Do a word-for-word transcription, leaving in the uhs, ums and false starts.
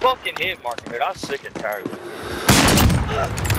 fucking hit marker, dude. I'm sick and tired of it.